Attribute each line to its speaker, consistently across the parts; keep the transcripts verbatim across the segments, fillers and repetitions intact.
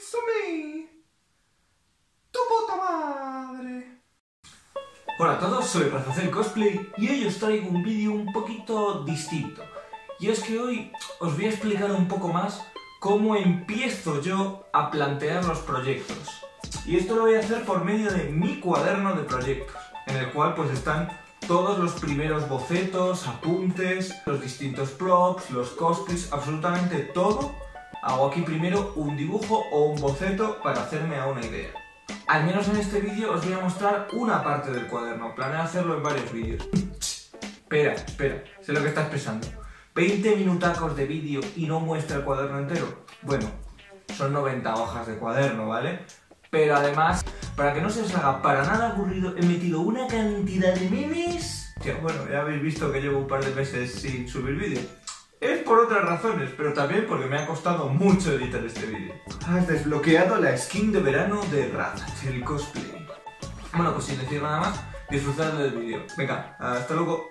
Speaker 1: It's me, tu puta madre. Hola a todos, soy Razazel Cosplay y hoy os traigo un vídeo un poquito distinto. Y es que hoy os voy a explicar un poco más cómo empiezo yo a plantear los proyectos. Y esto lo voy a hacer por medio de mi cuaderno de proyectos, en el cual pues están todos los primeros bocetos, apuntes, los distintos props, los cosplays, absolutamente todo. Hago aquí primero un dibujo o un boceto para hacerme a una idea. Al menos en este vídeo os voy a mostrar una parte del cuaderno, planeo hacerlo en varios vídeos. Espera, espera, sé lo que estás pensando. ¿veinte minutacos de vídeo y no muestra el cuaderno entero? Bueno, son noventa hojas de cuaderno, ¿vale? Pero además, para que no se os haga para nada aburrido, he metido una cantidad de memes. Que, bueno, ya habéis visto que llevo un par de meses sin subir vídeo. Es por otras razones, pero también porque me ha costado mucho editar este vídeo. Has desbloqueado la skin de verano de Razazel Cosplay. Bueno, pues sin decir nada más, disfrutad del vídeo. Venga, hasta luego.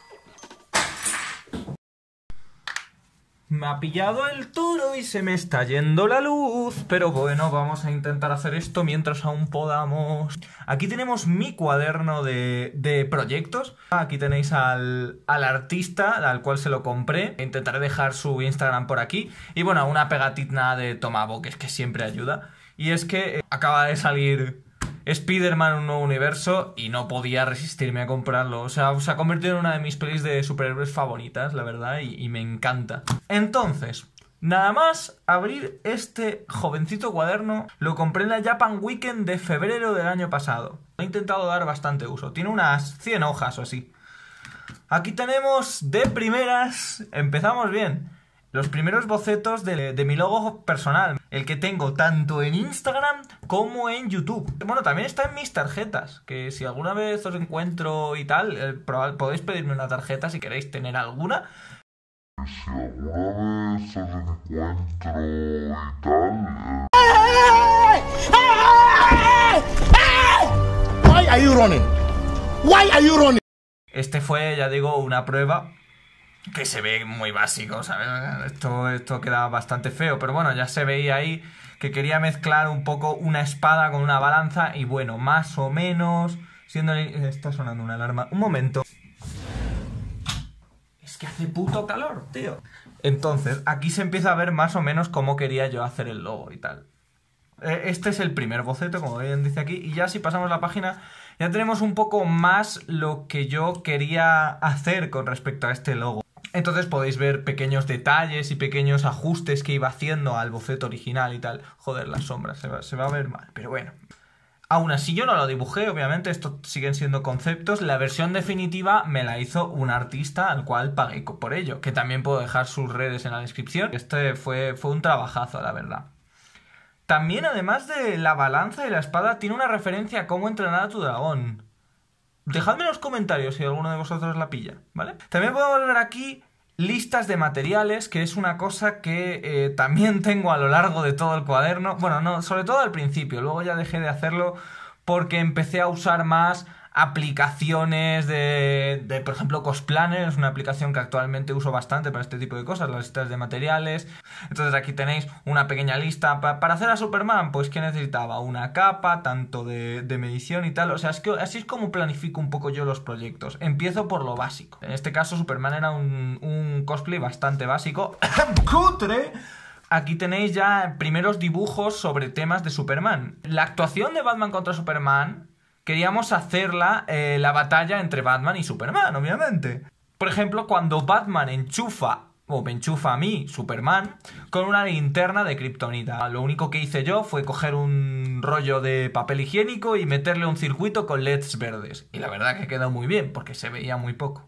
Speaker 1: Me ha pillado el toro y se me está yendo la luz. Pero bueno, vamos a intentar hacer esto mientras aún podamos. Aquí tenemos mi cuaderno de, de proyectos. Aquí tenéis al, al artista al cual se lo compré. Intentaré dejar su Instagram por aquí. Y bueno, una pegatina de Tomabo, que es que siempre ayuda. Y es que acaba de salir Spider-Man, un nuevo universo, y no podía resistirme a comprarlo. O sea, se ha convertido en una de mis pelis de superhéroes favoritas, la verdad, y, y me encanta. Entonces, nada más abrir este jovencito cuaderno, lo compré en la Japan Weekend de febrero del año pasado. He intentado dar bastante uso, tiene unas cien hojas o así. Aquí tenemos de primeras, empezamos bien, los primeros bocetos de, de mi logo personal, el que tengo tanto en Instagram como en YouTube. Bueno, también está en mis tarjetas, que si alguna vez os encuentro y tal, eh, podéis pedirme una tarjeta si queréis tener alguna.
Speaker 2: Si alguna vez os encuentro y tal...
Speaker 3: Why are you running? Why are you running?
Speaker 1: Este fue, ya digo, una prueba que se ve muy básico, ¿sabes? Esto, esto queda bastante feo, pero bueno, ya se veía ahí que quería mezclar un poco una espada con una balanza y bueno, más o menos, siendo... Está sonando una alarma. Un momento. Es que hace puto calor, tío. Entonces, aquí se empieza a ver más o menos cómo quería yo hacer el logo y tal. Este es el primer boceto, como bien dice aquí, y ya si pasamos la página, ya tenemos un poco más lo que yo quería hacer con respecto a este logo. Entonces podéis ver pequeños detalles y pequeños ajustes que iba haciendo al boceto original y tal. Joder, las sombras, se va, se va a ver mal, pero bueno. Aún así yo no lo dibujé, obviamente, estos siguen siendo conceptos. La versión definitiva me la hizo un artista al cual pagué por ello, que también puedo dejar sus redes en la descripción. Este fue, fue un trabajazo, la verdad. También, además de la balanza y la espada, tiene una referencia a cómo entrenar a tu dragón. Dejadme en los comentarios si alguno de vosotros la pilla, ¿vale? También podemos ver aquí listas de materiales, que es una cosa que eh, también tengo a lo largo de todo el cuaderno. Bueno, no, sobre todo al principio, luego ya dejé de hacerlo porque empecé a usar más aplicaciones de, de, por ejemplo, Cosplanner, es una aplicación que actualmente uso bastante para este tipo de cosas, las listas de materiales. Entonces aquí tenéis una pequeña lista. Pa para hacer a Superman, pues que necesitaba una capa, tanto de, de medición y tal. O sea, es que así es como planifico un poco yo los proyectos. Empiezo por lo básico. En este caso Superman era un, un cosplay bastante básico. ¡Cutre! Aquí tenéis ya primeros dibujos sobre temas de Superman. La actuación de Batman contra Superman... Queríamos hacerla, eh, la batalla entre Batman y Superman, obviamente. Por ejemplo, cuando Batman enchufa, o me enchufa a mí, Superman, con una linterna de kriptonita. Lo único que hice yo fue coger un rollo de papel higiénico y meterle un circuito con L E Ds verdes. Y la verdad que quedó muy bien, porque se veía muy poco.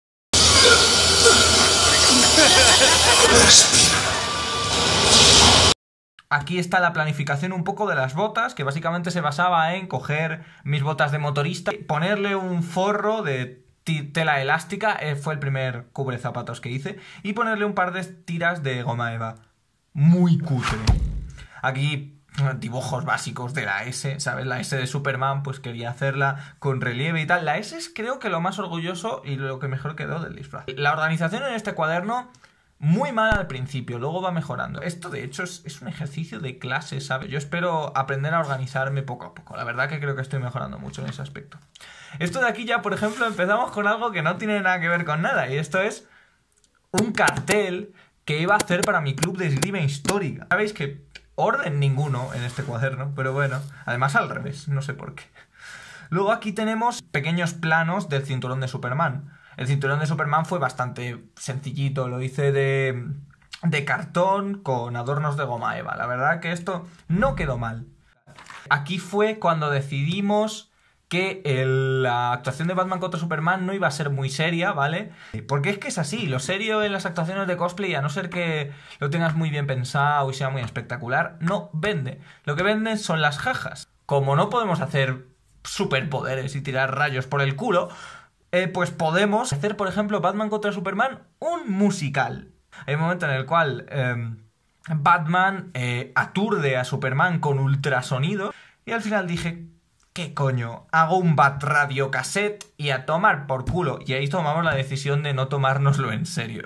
Speaker 1: Aquí está la planificación un poco de las botas, que básicamente se basaba en coger mis botas de motorista, ponerle un forro de tela elástica, eh, fue el primer cubre zapatos que hice, y ponerle un par de tiras de goma eva. Muy cutre. Aquí dibujos básicos de la S, ¿sabes? La S de Superman, pues quería hacerla con relieve y tal. La S es creo que lo más orgulloso y lo que mejor quedó del disfraz. La organización en este cuaderno muy mal al principio, luego va mejorando. Esto de hecho es, es un ejercicio de clase, ¿sabes? Yo espero aprender a organizarme poco a poco. La verdad que creo que estoy mejorando mucho en ese aspecto. Esto de aquí ya, por ejemplo, empezamos con algo que no tiene nada que ver con nada. Y esto es un cartel que iba a hacer para mi club de esgrima histórica. Sabéis que orden ninguno en este cuaderno, pero bueno, además al revés, no sé por qué. Luego aquí tenemos pequeños planos del cinturón de Superman. El cinturón de Superman fue bastante sencillito, lo hice de, de cartón con adornos de goma eva. La verdad que esto no quedó mal. Aquí fue cuando decidimos que el, la actuación de Batman contra Superman no iba a ser muy seria, ¿vale? Porque es que es así, lo serio en las actuaciones de cosplay, a no ser que lo tengas muy bien pensado y sea muy espectacular, no vende. Lo que venden son las jajas. Como no podemos hacer superpoderes y tirar rayos por el culo, Eh, pues podemos hacer, por ejemplo, Batman contra Superman, un musical. Hay un momento en el cual eh, Batman eh, aturde a Superman con ultrasonido y al final dije, ¿qué coño? Hago un Bat Radio cassette y a tomar por culo. Y ahí tomamos la decisión de no tomárnoslo en serio.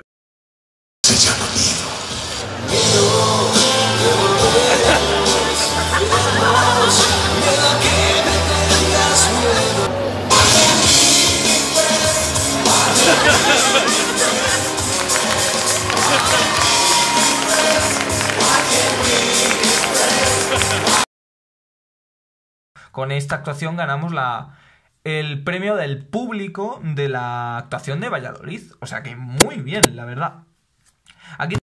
Speaker 1: Con esta actuación ganamos la, el premio del público de la actuación de Valladolid. O sea que muy bien, la verdad. Aquí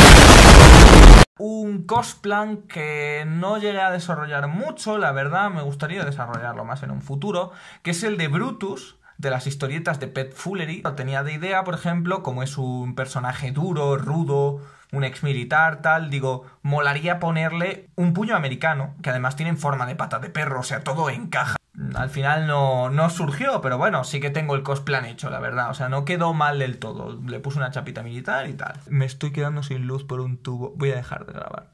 Speaker 1: un cosplan que no llegué a desarrollar mucho, la verdad, me gustaría desarrollarlo más en un futuro, que es el de Brutus, de las historietas de Pet Foolery. Lo tenía de idea, por ejemplo, como es un personaje duro, rudo, un ex militar, tal, digo, molaría ponerle un puño americano, que además tiene forma de pata de perro, o sea, todo encaja. Al final no, no surgió, pero bueno, sí que tengo el cosplan hecho, la verdad, o sea, no quedó mal del todo. Le puse una chapita militar y tal. Me estoy quedando sin luz por un tubo, voy a dejar de grabar.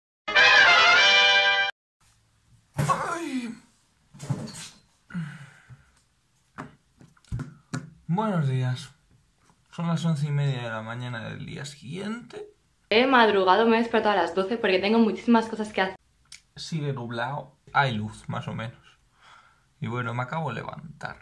Speaker 1: Ay. Buenos días. Son las once y media de la mañana del día siguiente.
Speaker 4: He madrugado, me he despertado a las doce porque tengo muchísimas cosas que hacer.
Speaker 1: Sigue nublado. Hay luz, más o menos. Y bueno, me acabo de levantar.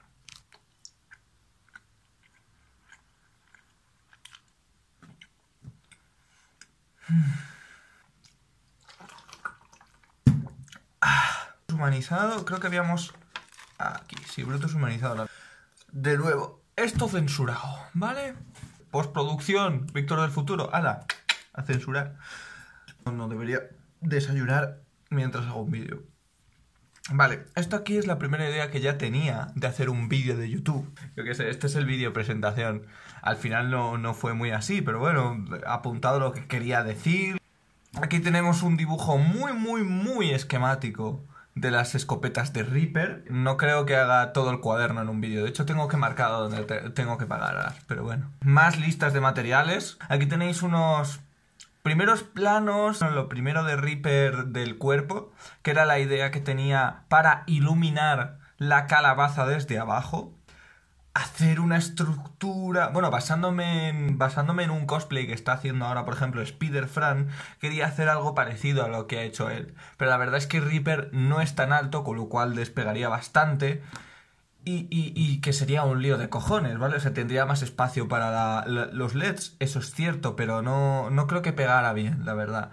Speaker 1: Ah, humanizado, creo que habíamos... Aquí, sí, Brutus humanizado. De nuevo, esto censurado, ¿vale? Postproducción, Víctor del futuro, ¡hala! A censurar. No debería desayunar mientras hago un vídeo. Vale, esto aquí es la primera idea que ya tenía de hacer un vídeo de YouTube. Yo qué sé, este es el vídeo presentación. Al final no, no fue muy así, pero bueno, he apuntado lo que quería decir. Aquí tenemos un dibujo muy, muy, muy esquemático de las escopetas de Reaper. No creo que haga todo el cuaderno en un vídeo. De hecho, tengo que marcar donde te tengo que pagar, pero bueno. Más listas de materiales. Aquí tenéis unos primeros planos. Lo primero de Reaper del cuerpo, que era la idea que tenía para iluminar la calabaza desde abajo. Hacer una estructura... Bueno, basándome en, basándome en un cosplay que está haciendo ahora, por ejemplo, Spider-Fran, quería hacer algo parecido a lo que ha hecho él. Pero la verdad es que Reaper no es tan alto, con lo cual despegaría bastante. Y, y, y que sería un lío de cojones, ¿vale? O sea, tendría más espacio para la, la, los L E Ds, eso es cierto, pero no, no creo que pegara bien, la verdad.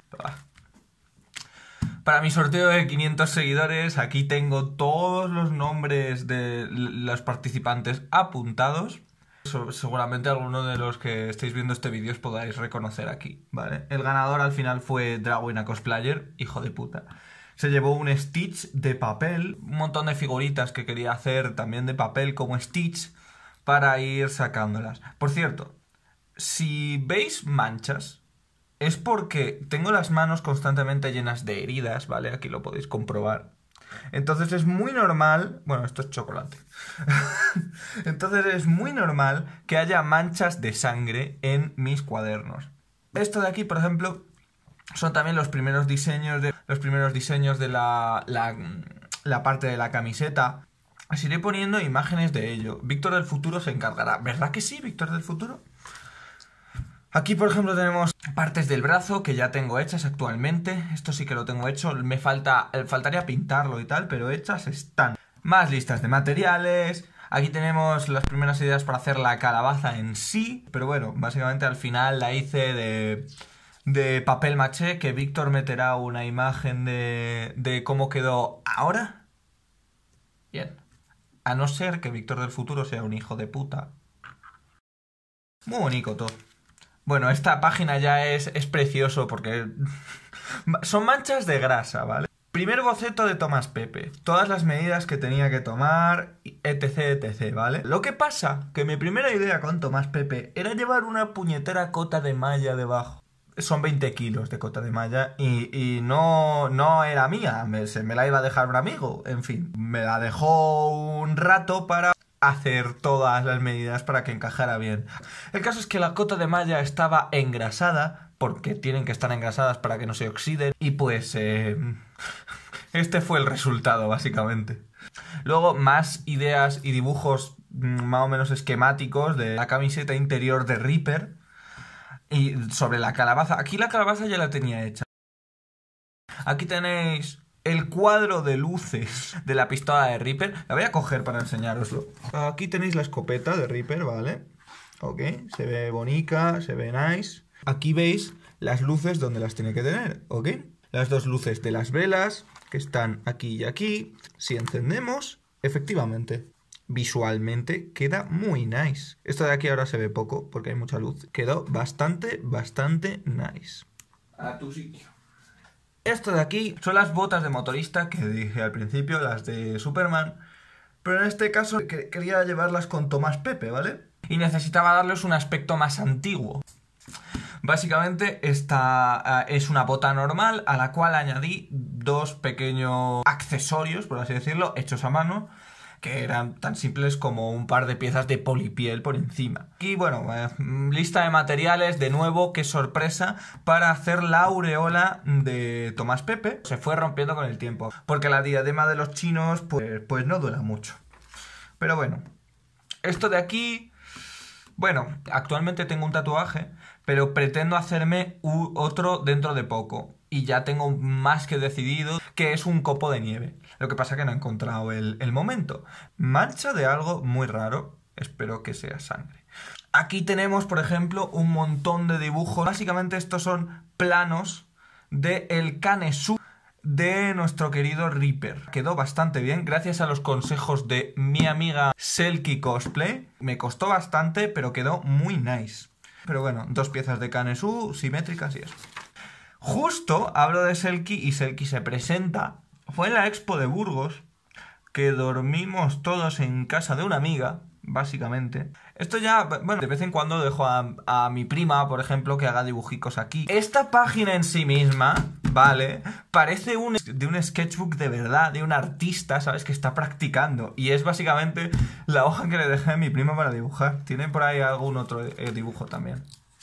Speaker 1: Para mi sorteo de quinientos seguidores, aquí tengo todos los nombres de los participantes apuntados. Seguramente alguno de los que estáis viendo este vídeo os podáis reconocer aquí, ¿vale? El ganador al final fue Dragwina Cosplayer, hijo de puta. Se llevó un Stitch de papel, un montón de figuritas que quería hacer también de papel como Stitch para ir sacándolas. Por cierto, si veis manchas, es porque tengo las manos constantemente llenas de heridas, ¿vale? Aquí lo podéis comprobar. Entonces es muy normal... Bueno, esto es chocolate. Entonces es muy normal que haya manchas de sangre en mis cuadernos. Esto de aquí, por ejemplo, son también los primeros diseños de, los primeros diseños de la, la, la parte de la camiseta. Os iré poniendo imágenes de ello. Víctor del futuro se encargará. ¿Verdad que sí, Víctor del futuro? Aquí, por ejemplo, tenemos partes del brazo que ya tengo hechas actualmente. Esto sí que lo tengo hecho. Me falta, faltaría pintarlo y tal, pero hechas están. Más listas de materiales. Aquí tenemos las primeras ideas para hacer la calabaza en sí. Pero bueno, básicamente al final la hice de, de papel maché, que Víctor meterá una imagen de, de cómo quedó ahora. Bien. A no ser que Víctor del futuro sea un hijo de puta. Muy bonito todo. Bueno, esta página ya es, es precioso porque son manchas de grasa, ¿vale? Primer boceto de Tomás Pepe. Todas las medidas que tenía que tomar, etc, etc, ¿vale? Lo que pasa, que mi primera idea con Tomás Pepe era llevar una puñetera cota de malla debajo. Son veinte kilos de cota de malla y, y no, no era mía, me, se me la iba a dejar un amigo. En fin, me la dejó un rato para hacer todas las medidas para que encajara bien. El caso es que la cota de malla estaba engrasada, porque tienen que estar engrasadas para que no se oxiden, y pues eh, este fue el resultado, básicamente. Luego, más ideas y dibujos más o menos esquemáticos de la camiseta interior de Reaper y sobre la calabaza. Aquí la calabaza ya la tenía hecha. Aquí tenéis el cuadro de luces de la pistola de Reaper. La voy a coger para enseñároslo. Aquí tenéis la escopeta de Reaper, ¿vale? Ok, se ve bonita, se ve nice. Aquí veis las luces donde las tiene que tener, ¿ok? Las dos luces de las velas, que están aquí y aquí. Si encendemos, efectivamente, visualmente queda muy nice. Esto de aquí ahora se ve poco porque hay mucha luz. Quedó bastante, bastante nice. A tu sitio. Esto de aquí son las botas de motorista que dije al principio, las de Superman. Pero en este caso que quería llevarlas con Tomás Pepe, ¿vale? Y necesitaba darles un aspecto más antiguo. Básicamente esta uh, es una bota normal a la cual añadí dos pequeños accesorios, por así decirlo, hechos a mano, que eran tan simples como un par de piezas de polipiel por encima. Y bueno, eh, lista de materiales, de nuevo, qué sorpresa, para hacer la aureola de Tomás Pepe. Se fue rompiendo con el tiempo, porque la diadema de los chinos pues, pues no dura mucho. Pero bueno, esto de aquí, bueno, actualmente tengo un tatuaje, pero pretendo hacerme u otro dentro de poco. Y ya tengo más que decidido que es un copo de nieve. Lo que pasa es que no he encontrado el, el momento. Mancha de algo muy raro. Espero que sea sangre. Aquí tenemos, por ejemplo, un montón de dibujos. Básicamente estos son planos del Kanesu de nuestro querido Reaper. Quedó bastante bien gracias a los consejos de mi amiga Selkie Cosplay. Me costó bastante, pero quedó muy nice. Pero bueno, dos piezas de Kanesu simétricas y eso. Justo hablo de Selkie y Selkie se presenta. Fue en la Expo de Burgos, que dormimos todos en casa de una amiga, básicamente. Esto ya, bueno, de vez en cuando dejo a, a mi prima, por ejemplo, que haga dibujicos aquí. Esta página en sí misma, ¿vale? Parece un, de un sketchbook de verdad, de un artista, ¿sabes? Que está practicando. Y es básicamente la hoja que le dejé a mi prima para dibujar. Tiene por ahí algún otro eh, dibujo también.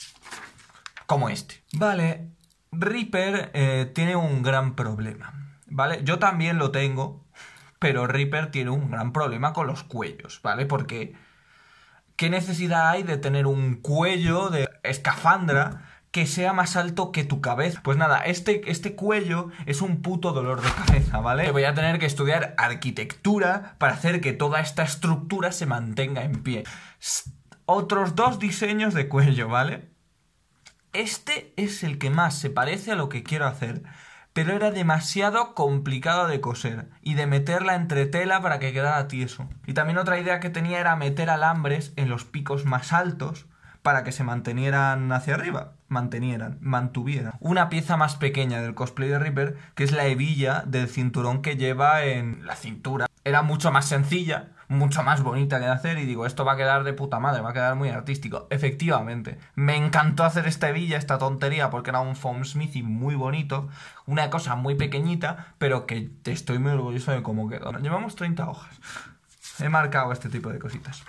Speaker 1: Como este. Vale, Reaper eh, tiene un gran problema, ¿vale? Yo también lo tengo, pero Reaper tiene un gran problema con los cuellos, ¿vale? Porque ¿qué necesidad hay de tener un cuello de escafandra que sea más alto que tu cabeza? Pues nada, este, este cuello es un puto dolor de cabeza, ¿vale? Voy a tener que estudiar arquitectura para hacer que toda esta estructura se mantenga en pie. Otros dos diseños de cuello, ¿vale? Este es el que más se parece a lo que quiero hacer, pero era demasiado complicado de coser y de meterla entre tela para que quedara tieso. Y también otra idea que tenía era meter alambres en los picos más altos para que se mantenieran hacia arriba, mantenieran, mantuvieran. Una pieza más pequeña del cosplay de Reaper, que es la hebilla del cinturón que lleva en la cintura. Era mucho más sencilla, mucho más bonita que de hacer, y digo, esto va a quedar de puta madre, va a quedar muy artístico. Efectivamente, me encantó hacer esta hebilla, esta tontería, porque era un foam smithy muy bonito, una cosa muy pequeñita, pero que estoy muy orgulloso de cómo quedó. Llevamos treinta hojas. He marcado este tipo de cositas.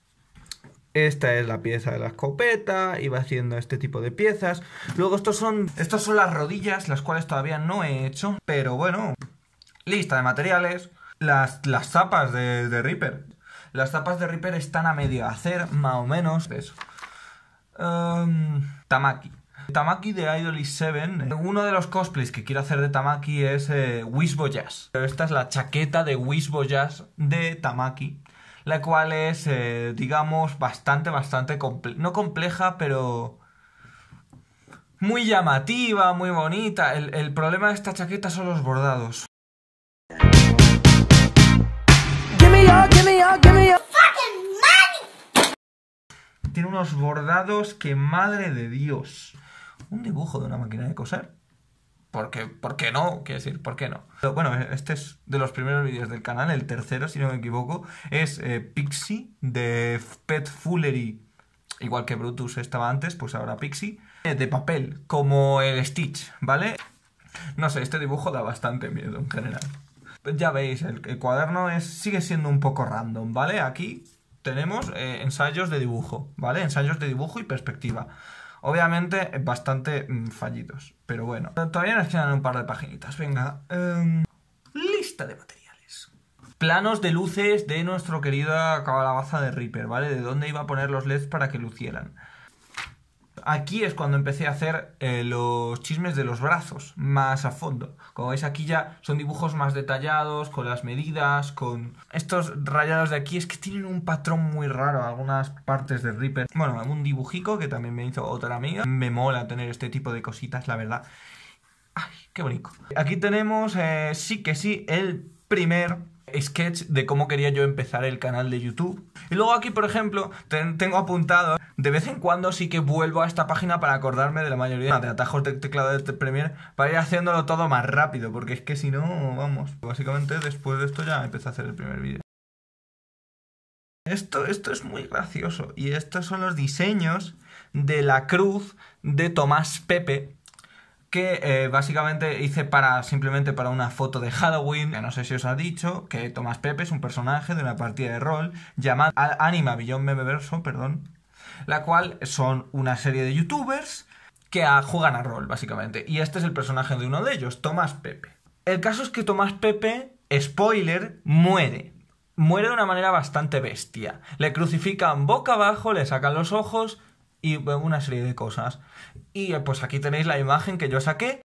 Speaker 1: Esta es la pieza de la escopeta, iba haciendo este tipo de piezas. Luego estos son, estos son las rodillas, las cuales todavía no he hecho, pero bueno, lista de materiales. Las, las zapas de, de Reaper. Las zapas de Reaper están a medio hacer, más o menos. Eso. Um, Tamaki. Tamaki de Idol is Seven. Uno de los cosplays que quiero hacer de Tamaki es eh, Wish Voyage. Esta es la chaqueta de Wish Voyage de Tamaki, la cual es, eh, digamos, bastante, bastante comple- no compleja, pero muy llamativa, muy bonita. El, el problema de esta chaqueta son los bordados. Tiene unos bordados que, madre de Dios. Un dibujo de una máquina de coser. ¿Por qué, ¿Por qué no? Quiero decir, ¿por qué no? Pero bueno, este es de los primeros vídeos del canal, el tercero, si no me equivoco. Es eh, Pixie de Pet Foolery. Igual que Brutus estaba antes, pues ahora Pixie. Eh, de papel, como el Stitch, ¿vale? No sé, este dibujo da bastante miedo en general. Ya veis, el, el cuaderno es, sigue siendo un poco random, ¿vale? Aquí tenemos eh, ensayos de dibujo, ¿vale? Ensayos de dibujo y perspectiva. Obviamente bastante mmm, fallidos, pero bueno. Todavía nos quedan un par de paginitas. Venga, eh, lista de materiales. Planos de luces de nuestro querida calabaza de Reaper, ¿vale? De dónde iba a poner los L E Ds para que lucieran. Aquí es cuando empecé a hacer eh, los chismes de los brazos, más a fondo. Como veis aquí ya son dibujos más detallados, con las medidas, con... Estos rayados de aquí es que tienen un patrón muy raro, algunas partes de Reaper. Bueno, un dibujico que también me hizo otra amiga. Me mola tener este tipo de cositas, la verdad. ¡Ay, qué bonito! Aquí tenemos, eh, sí que sí, el primer sketch de cómo quería yo empezar el canal de YouTube. Y luego aquí, por ejemplo, ten, tengo apuntado, de vez en cuando sí que vuelvo a esta página para acordarme de la mayoría de atajos de teclado de Premiere, para ir haciéndolo todo más rápido, porque es que si no, vamos, básicamente después de esto ya empecé a hacer el primer vídeo. Esto, esto es muy gracioso, y estos son los diseños de la cruz de Tomás Pepe, que eh, básicamente hice para simplemente para una foto de Halloween. No sé si os ha dicho que Tomás Pepe es un personaje de una partida de rol llamada Anima Beyond Memeverso, perdón, la cual son una serie de youtubers que a, juegan a rol, básicamente. Y este es el personaje de uno de ellos, Tomás Pepe. El caso es que Tomás Pepe, spoiler, muere. Muere de una manera bastante bestia. Le crucifican boca abajo, le sacan los ojos y una serie de cosas. Y pues aquí tenéis la imagen que yo saqué.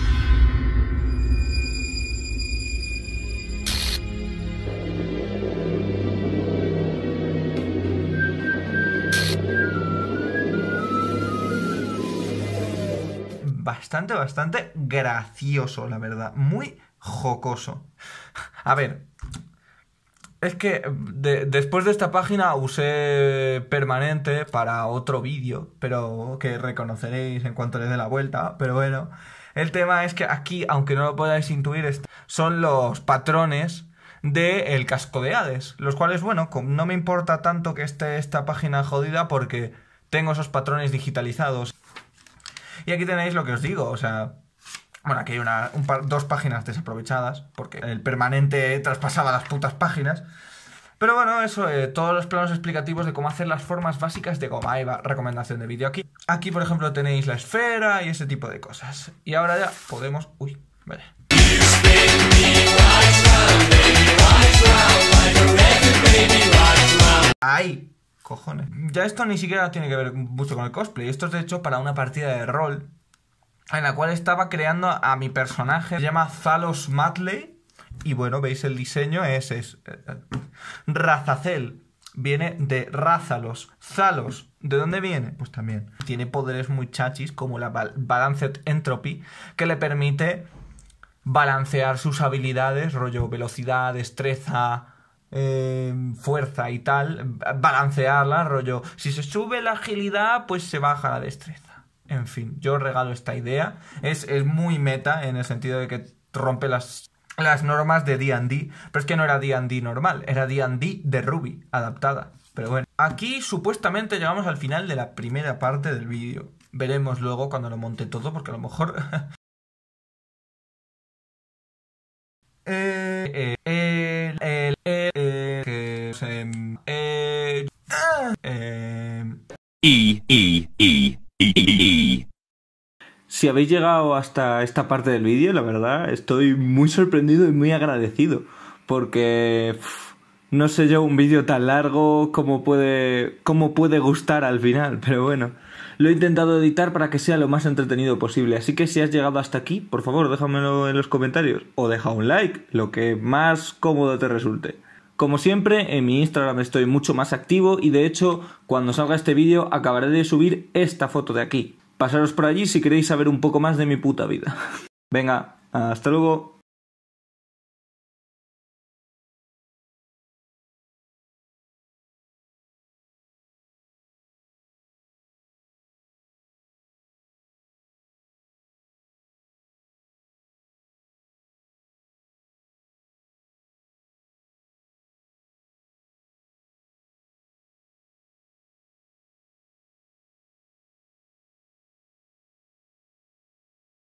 Speaker 1: Bastante, bastante gracioso, la verdad. Muy jocoso. A ver, es que de, después de esta página usé permanente para otro vídeo, pero que reconoceréis en cuanto le dé la vuelta. Pero bueno, el tema es que aquí, aunque no lo podáis intuir, son los patrones del casco de Hades, los cuales, bueno, no me importa tanto que esté esta página jodida porque tengo esos patrones digitalizados. Y aquí tenéis lo que os digo, o sea... Bueno, aquí hay una, un par, dos páginas desaprovechadas, porque el permanente traspasaba las putas páginas. Pero bueno, eso, eh, todos los planos explicativos de cómo hacer las formas básicas de goma. Ahí va, recomendación de vídeo aquí. Aquí, por ejemplo, tenéis la esfera y ese tipo de cosas. Y ahora ya podemos... Uy, vale. ¡Ay! Cojones. Ya esto ni siquiera tiene que ver mucho con el cosplay. Esto es, de hecho, para una partida de rol en la cual estaba creando a mi personaje. Se llama Zalos Matley. Y bueno, veis el diseño, es, es eh, Razazel. Viene de Rázalos. Zalos, ¿de dónde viene? Pues también tiene poderes muy chachis, como la Balanced Entropy, que le permite balancear sus habilidades, rollo velocidad, destreza, eh, fuerza y tal. Balancearla, rollo, si se sube la agilidad, pues se baja la destreza. En fin, yo regalo esta idea. Es, es muy meta en el sentido de que rompe las, las normas de D and D. Pero es que no era D and D normal, era D and D de Ruby, adaptada. Pero bueno, aquí supuestamente llegamos al final de la primera parte del vídeo. Veremos luego cuando lo monte todo, porque a lo mejor... eh, eh, eh, eh, eh, que se... Eh, eh,
Speaker 5: E, E, E.
Speaker 6: Si habéis llegado hasta esta parte del vídeo, la verdad, estoy muy sorprendido y muy agradecido. Porque, pff, no sé yo, un vídeo tan largo, cómo puede, cómo puede gustar al final. Pero bueno, lo he intentado editar para que sea lo más entretenido posible. Así que si has llegado hasta aquí, por favor, déjamelo en los comentarios. O deja un like, lo que más cómodo te resulte. Como siempre, en mi Instagram estoy mucho más activo y de hecho, cuando salga este vídeo, acabaré de subir esta foto de aquí. Pasaros por allí si queréis saber un poco más de mi puta vida. Venga, hasta luego.